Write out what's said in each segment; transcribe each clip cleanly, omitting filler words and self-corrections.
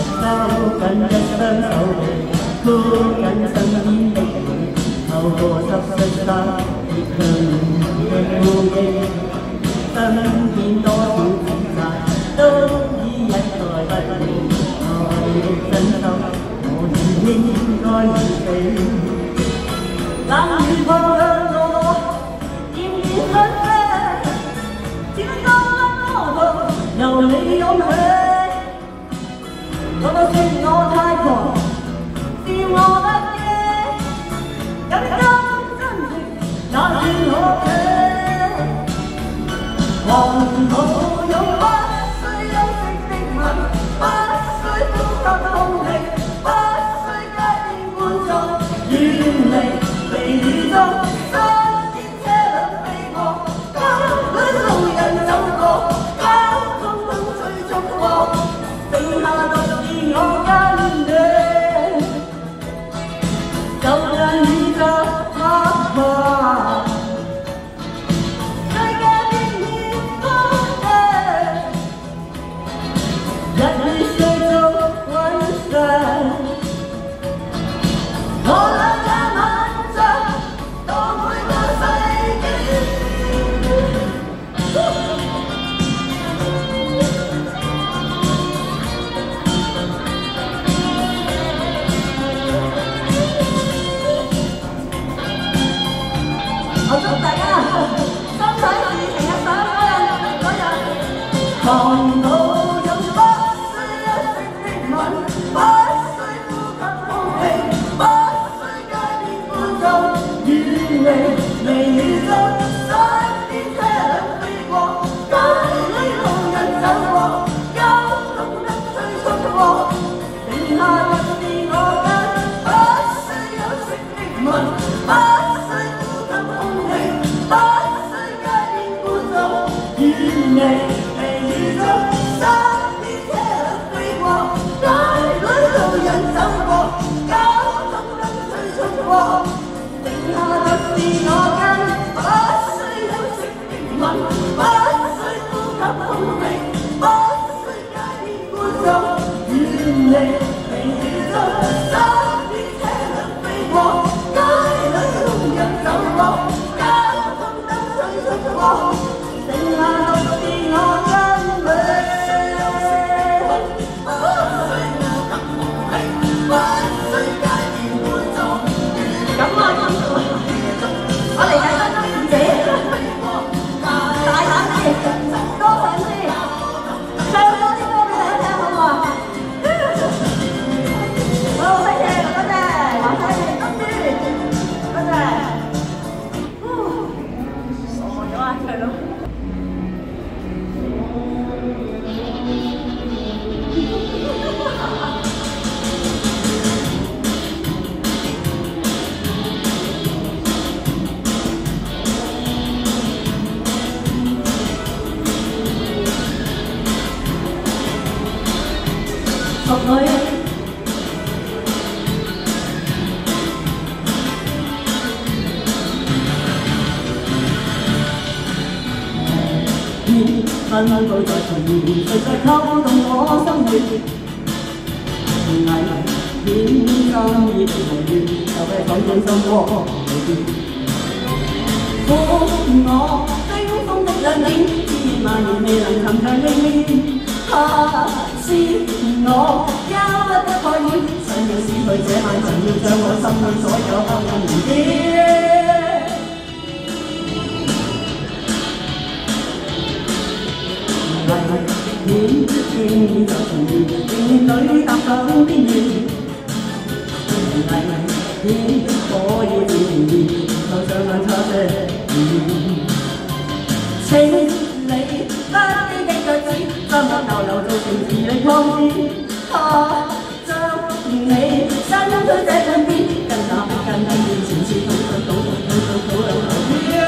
收緊一雙手臂，箍緊身邊的你，透過濕濕衫，熱向你的呼應。身邊多少情債，都已一代不了。愛的真心，我願應該要死。冷雨碰向我，漸漸褪色，只當安好由你湧起。我都說我太狂，是我不羈，有啲真真情也算可惜。狂徒用不需休息的吻，不需呼吸空氣，不需街邊觀眾，遠離微雨中，身邊車輛飛過，街裏路人走過，交通燈催促過，剩下獨是我跟你，就像宇宙黑白。我祝大家心想事成，日上嗰日。狂徒用不需休息的吻，不需呼吸空氣，不需街邊觀眾，遠離微雨中，身邊車輛飛過，街裏路人走過，交通燈催促過，剩下獨是我跟，不需休息的吻，不需呼吸空氣，不需街邊觀眾，遠離微雨中，身邊車輛飛過，街裏路人走過，交通燈催促過，剩下獨是我跟，不需休息的吻，不需呼吸空氣，不需街邊觀眾，遠離微雨中，身邊車輛飛過，街裏路人走過，交通燈催促過，剩下獨是我跟你。咁我嚟緊分分姐，大膽啲，多上啲，唱多啲歌俾大家聽好唔好啊？好犀利，多謝，話犀利，多謝，傻咗啊，唱到。淑女，分分步在前面，誰在扣動我心血？危險心已疲倦，就被放進心窩裏邊。苦我冰封的兩點，千萬年未能尋常應面。是我憂鬱的概念，想要撕去這晚，曾要將我心裏所有黑暗連結。危險輕易就重現，仍然對踏上邊緣。危險可以自然就像兩擦石請你不羈的腳趾，深刻逗留做成磁力擴展。將你山中推這半邊，跟那跟那面前似倒兩頭邊。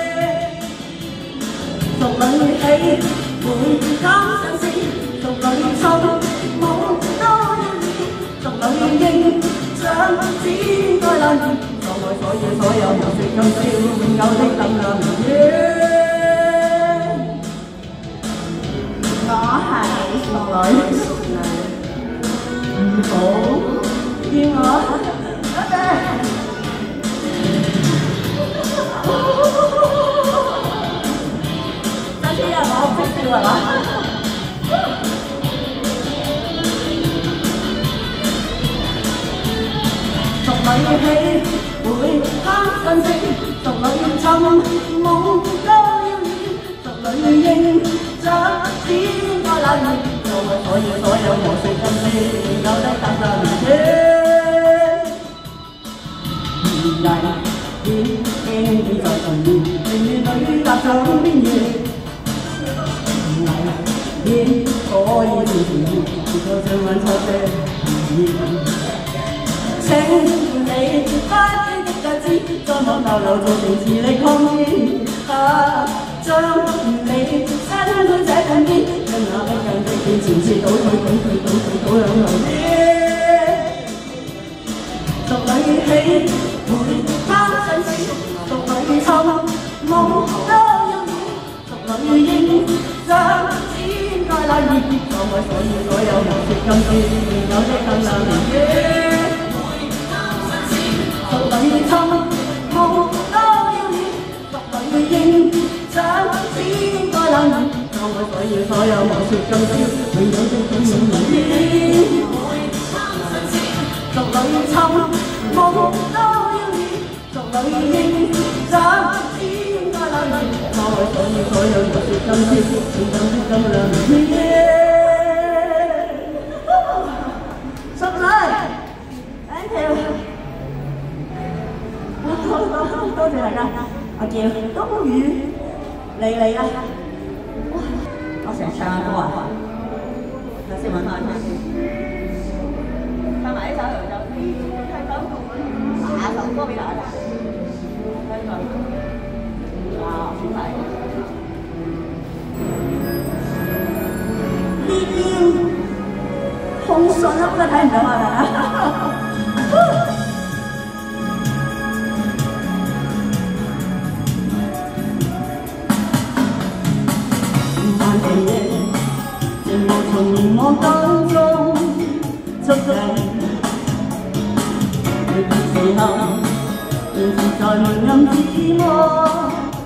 熟女起會減上線，熟女粗舞多要練，熟女應像剪該爛葉，錯愛所有遊說更需要永久的能量。我係熟女。 係嘛？逐女起會貪新星，逐女尋夢都要演，逐女應掌展開冷面，就為所有無數今天有得搭上年紀。而藝演經已在重現，情願女踏上邊緣。藝演可以自然，結果將揾錯些語言。請你不羈的腳趾，在網逗留做城市力抗戰。將你親到這近邊，讓那不近的變前次倒退向流邊。逐女起會貪新鮮，逐女尋夢都要演，逐女應將展開冷熱，所謂所有無說今天有的更亮年月。逐女尋夢都要演，逐女應掌展開冷熱，所謂所有無說今朝永有的總有年月。逐女尋夢都要演，逐女應掌展開冷熱，所謂所有無說今朝永有的更亮年月。熟女 ，thank you。多謝大家，阿叫冬雨嚟啦！哇，我成日唱下歌啊，有識揾翻先。唱埋呢首就唱首歌俾大家聽。哇，好快！呢啲控信啊，不過睇唔到啊！情無從凝望當中出世，離別時候，仍是在明暗自我。